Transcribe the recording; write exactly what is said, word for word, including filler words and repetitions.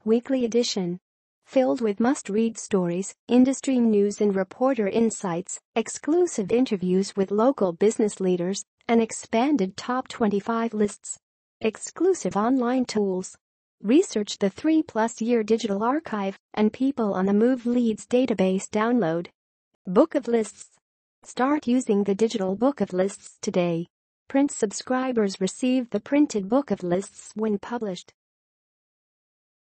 Weekly edition. Filled with must-read stories, industry news and reporter insights, exclusive interviews with local business leaders, and expanded top twenty-five lists. Exclusive online tools. Research the three-plus-year digital archive and People on the Move Leads database download. Book of Lists. Start using the digital Book of Lists today. Print subscribers receive the printed Book of Lists when published.